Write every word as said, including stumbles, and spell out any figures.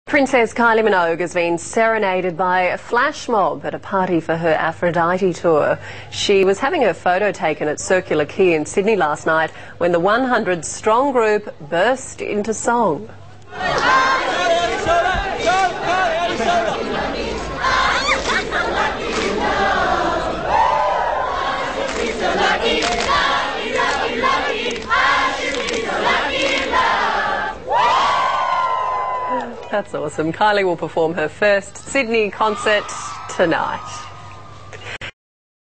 Princess Kylie Minogue has been serenaded by a flash mob at a party for her Aphrodite tour. She was having her photo taken at Circular Quay in Sydney last night when the one hundred strong group burst into song. That's awesome. Kylie will perform her first Sydney concert tonight.